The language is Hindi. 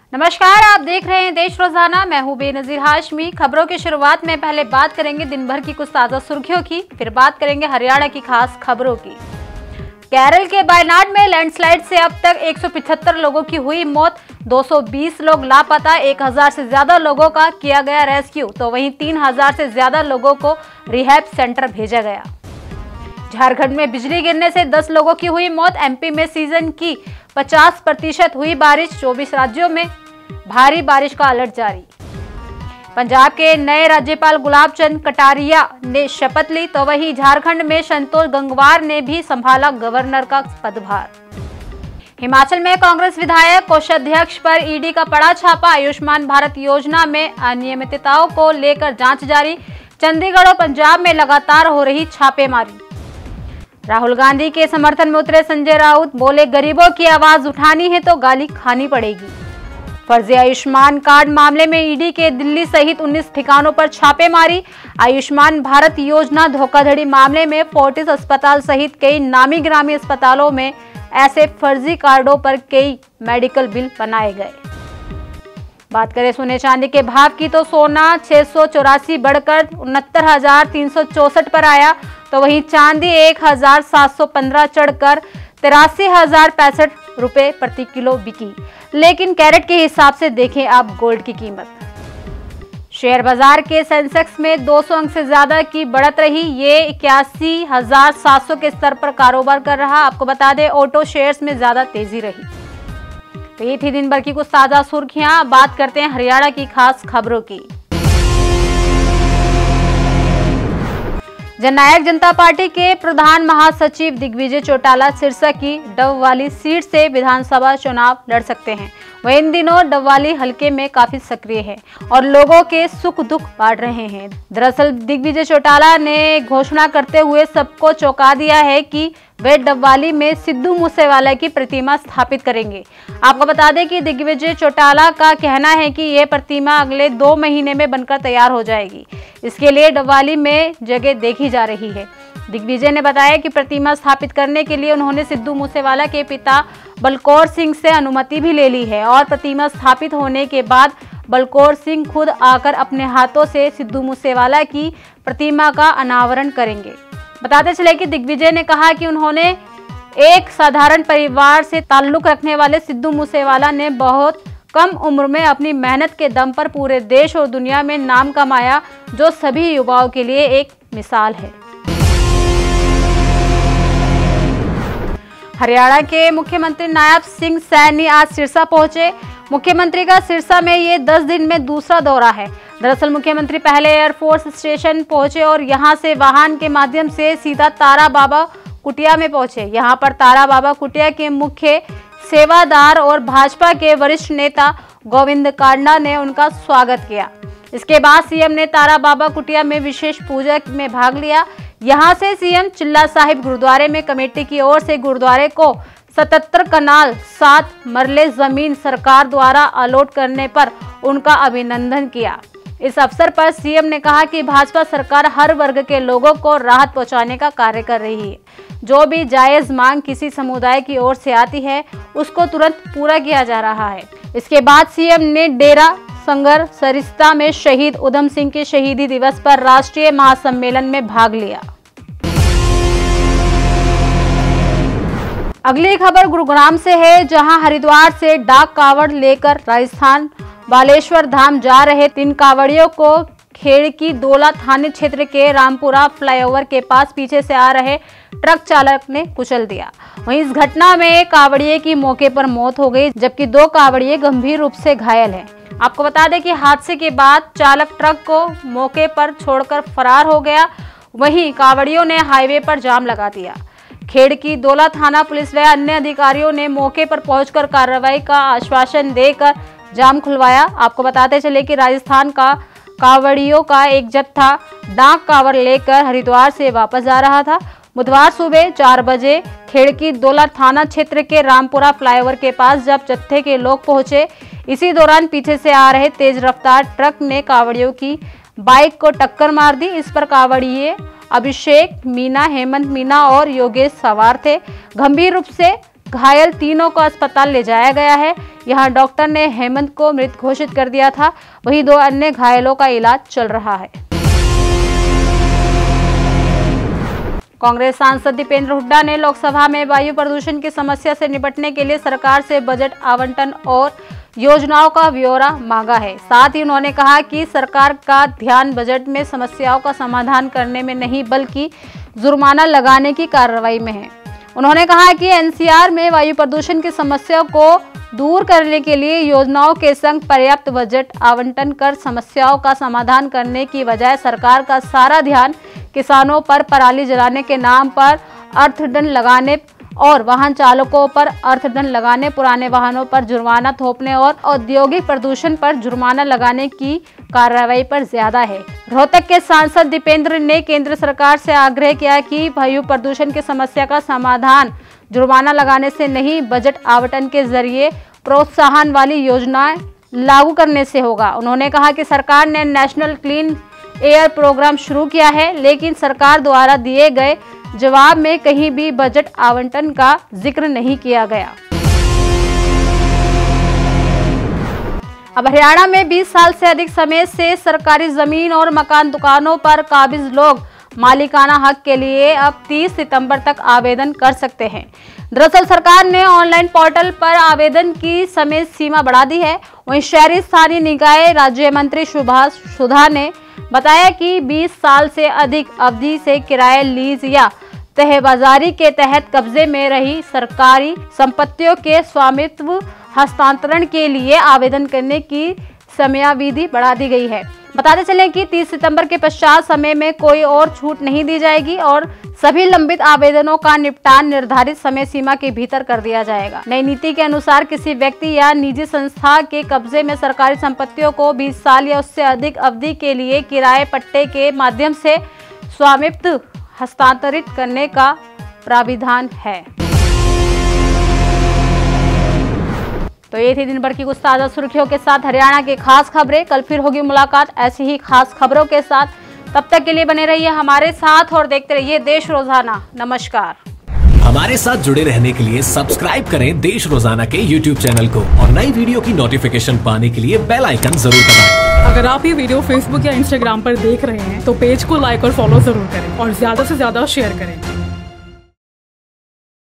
नमस्कार, आप देख रहे हैं देश रोजाना। मैं हूं बेनजीर हाशमी। खबरों की शुरुआत में पहले बात करेंगे दिन भर की कुछ ताजा सुर्खियों की, फिर बात करेंगे हरियाणा की खास खबरों की। केरल के वायनाड में लैंडस्लाइड से अब तक 175 लोगों की हुई मौत, 220 लोग लापता, 1000 से ज्यादा लोगों का किया गया रेस्क्यू, तो वहीं 3000 से ज्यादा लोगों को रिहैब सेंटर भेजा गया। झारखंड में बिजली गिरने से 10 लोगों की हुई मौत। एमपी में सीजन की 50% हुई बारिश, 24 राज्यों में भारी बारिश का अलर्ट जारी। पंजाब के नए राज्यपाल गुलाब चंद कटारिया ने शपथ ली, तो वहीं झारखंड में संतोष गंगवार ने भी संभाला गवर्नर का पदभार। हिमाचल में कांग्रेस विधायक कोषाध्यक्ष पर ईडी का पड़ा छापा। आयुष्मान भारत योजना में अनियमितताओं को लेकर जांच जारी। चंडीगढ़ और पंजाब में लगातार हो रही छापेमारी। राहुल गांधी के समर्थन में उतरे संजय राउत, बोले गरीबों की आवाज उठानी है तो गाली खानी पड़ेगी। फर्जी आयुष्मान कार्ड मामले में ईडी के दिल्ली सहित 19 ठिकानों पर छापेमारी। आयुष्मान भारत योजना धोखाधड़ी मामले में फोर्टिस अस्पताल सहित कई नामी गिरामी अस्पतालों में ऐसे फर्जी कार्डों पर कई मेडिकल बिल बनाए गए। बात करें सोने चांदी के भाव की, तो सोना 684 बढ़कर 69,364 पर आया, तो वहीं चांदी 1,715 चढ़कर 83,065 रुपए प्रति किलो बिकी। लेकिन कैरेट के हिसाब से देखें आप गोल्ड की कीमत। शेयर बाजार के सेंसेक्स में 200 अंक से ज्यादा की बढ़त रही। ये 81,700 के स्तर पर कारोबार कर रहा। आपको बता दें ऑटो शेयर्स में ज्यादा तेजी रही। तो ये थी दिन भर की कुछ ताजा सुर्खियां। बात करते हैं हरियाणा की खास खबरों की। जननायक जनता पार्टी के प्रधान महासचिव दिग्विजय चौटाला सिरसा की डबवाली सीट से विधानसभा चुनाव लड़ सकते हैं। वह इन दिनों डबवाली हलके में काफी सक्रिय है और लोगों के सुख दुख बांट रहे हैं। दरअसल दिग्विजय चौटाला ने घोषणा करते हुए सबको चौंका दिया है कि वे डबवाली में सिद्धू मूसेवाला की प्रतिमा स्थापित करेंगे। आपको बता दें कि दिग्विजय चौटाला का कहना है कि यह प्रतिमा अगले 2 महीने में बनकर तैयार हो जाएगी। इसके लिए डबवाली में जगह देखी जा रही है। दिग्विजय ने बताया कि प्रतिमा स्थापित करने के लिए उन्होंने सिद्धू मूसेवाला के पिता बलकौर सिंह से अनुमति भी ले ली है और प्रतिमा स्थापित होने के बाद बलकौर सिंह खुद आकर अपने हाथों से सिद्धू मूसेवाला की प्रतिमा का अनावरण करेंगे। बताते चले कि दिग्विजय ने कहा कि उन्होंने एक साधारण परिवार से ताल्लुक रखने वाले सिद्धू मूसेवाला ने बहुत कम उम्र में अपनी मेहनत के दम पर पूरे देश और दुनिया में नाम कमाया, जो सभी युवाओं के लिए एक मिसाल है। हरियाणा के मुख्यमंत्री नायब सिंह सैनी आज सिरसा पहुंचे। मुख्यमंत्री का सिरसा में ये 10 दिन में दूसरा दौरा है। दरअसल मुख्यमंत्री पहले एयरफोर्स स्टेशन पहुंचे और यहां से वाहन के माध्यम से सीधा तारा बाबा कुटिया में पहुंचे। यहां पर तारा बाबा कुटिया के मुख्य सेवादार और भाजपा के वरिष्ठ नेता गोविंद कांडा ने उनका स्वागत किया। इसके बाद सीएम ने तारा बाबा कुटिया में विशेष पूजा में भाग लिया। यहां से सीएम चिल्ला साहिब गुरुद्वारे में कमेटी की ओर से गुरुद्वारे को 77 कनाल 7 मरले जमीन सरकार द्वारा अलॉट करने पर उनका अभिनंदन किया। इस अवसर पर सीएम ने कहा कि भाजपा सरकार हर वर्ग के लोगों को राहत पहुंचाने का कार्य कर रही है। जो भी जायज मांग किसी समुदाय की ओर से आती है उसको तुरंत पूरा किया जा रहा है। इसके बाद सीएम ने डेरा संगर सरिस्ता में शहीद उधम सिंह के शहीदी दिवस पर राष्ट्रीय महासम्मेलन में भाग लिया। अगली खबर गुरुग्राम से है, जहां हरिद्वार से डाक कावड़ लेकर राजस्थान बालेश्वर धाम जा रहे 3 कावड़ियों को खेड़की दोला थाने क्षेत्र के रामपुरा फ्लाईओवर के पास पीछे से आ रहे ट्रक चालक ने कुचल दिया। वहीं इस घटना में एक कावड़िए की मौके पर मौत हो गई, जबकि 2 कावड़िए गंभीर रूप से घायल हैं। आपको बता दें कि हादसे के बाद चालक ट्रक को मौके पर छोड़कर फरार हो गया। वहीं कावड़ियों ने हाईवे पर जाम लगा दिया। खेड़की दोला थाना पुलिस व अन्य अधिकारियों ने मौके पर पहुंचकर कार्रवाई का आश्वासन देकर जाम खुलवाया। आपको बताते चले कि राजस्थान का कावड़ियों का एक जत्था डाक कावड़ लेकर हरिद्वार से वापस जा रहा था। बुधवार सुबह 4 बजे खेड़की दोला थाना क्षेत्र के रामपुरा फ्लाईओवर के पास जब जत्थे के लोग पहुंचे, इसी दौरान पीछे से आ रहे तेज रफ्तार ट्रक ने कावड़ियों की बाइक को टक्कर मार दी। इस पर कावड़िए अभिषेक मीना, हेमंत मीना और योगेश सवार थे। गंभीर रूप से घायल तीनों को अस्पताल ले जाया गया है। यहां डॉक्टर ने हेमंत को मृत घोषित कर दिया था, वहीं 2 अन्य घायलों का इलाज चल रहा है। कांग्रेस सांसद दीपेंद्र हुड्डा ने लोकसभा में वायु प्रदूषण की समस्या से निपटने के लिए सरकार से बजट आवंटन और योजनाओं का ब्यौरा मांगा है। साथ ही उन्होंने कहा कि सरकार का ध्यान बजट में समस्याओं का समाधान करने में नहीं बल्कि जुर्माना लगाने की कार्रवाई में है। उन्होंने कहा कि एनसीआर में वायु प्रदूषण की समस्या को दूर करने के लिए योजनाओं के संग पर्याप्त बजट आवंटन कर समस्याओं का समाधान करने की बजाय सरकार का सारा ध्यान किसानों पर पराली जलाने के नाम पर अर्थदंड लगाने और वाहन चालकों पर अर्थदंड लगाने, पुराने वाहनों पर जुर्माना थोपने और औद्योगिक प्रदूषण पर जुर्माना लगाने की कार्रवाई पर ज्यादा है। रोहतक के सांसद दीपेंद्र ने केंद्र सरकार से आग्रह किया कि वायु प्रदूषण की समस्या का समाधान जुर्माना लगाने से नहीं, बजट आवंटन के जरिए प्रोत्साहन वाली योजनाएं लागू करने से होगा। उन्होंने कहा कि सरकार ने नेशनल क्लीन एयर प्रोग्राम शुरू किया है, लेकिन सरकार द्वारा दिए गए जवाब में कहीं भी बजट आवंटन का जिक्र नहीं किया गया। अब हरियाणा में 20 साल से अधिक समय से सरकारी जमीन और मकान दुकानों पर काबिज लोग मालिकाना हक के लिए अब 30 सितंबर तक आवेदन कर सकते हैं। दरअसल सरकार ने ऑनलाइन पोर्टल पर आवेदन की समय सीमा बढ़ा दी है। वहीं शहरी स्थानीय निकाय राज्य मंत्री सुभाष सुधा ने बताया कि 20 साल से अधिक अवधि से किराए, लीज या तहबाजारी के तहत कब्जे में रही सरकारी संपत्तियों के स्वामित्व हस्तांतरण के लिए आवेदन करने की समयावधि बढ़ा दी गई है। बताते चलें कि 30 सितंबर के पश्चात समय में कोई और छूट नहीं दी जाएगी और सभी लंबित आवेदनों का निपटान निर्धारित समय सीमा के भीतर कर दिया जाएगा। नई नीति के अनुसार किसी व्यक्ति या निजी संस्था के कब्जे में सरकारी संपत्तियों को 20 साल या उससे अधिक अवधि के लिए किराए पट्टे के माध्यम से स्वामित्व हस्तांतरित करने का प्राविधान है। तो ये थी दिन भर की कुछ ताजा सुर्खियों के साथ हरियाणा की खास खबरें। कल फिर होगी मुलाकात ऐसी ही खास खबरों के साथ। तब तक के लिए बने रहिए हमारे साथ और देखते रहिए देश रोजाना। नमस्कार। हमारे साथ जुड़े रहने के लिए सब्सक्राइब करें देश रोजाना के YouTube चैनल को और नई वीडियो की नोटिफिकेशन पाने के लिए बेल आइकन जरूर दबाएं। अगर आप ये वीडियो Facebook या Instagram पर देख रहे हैं तो पेज को लाइक और फॉलो जरूर करें और ज्यादा से ज्यादा शेयर करें।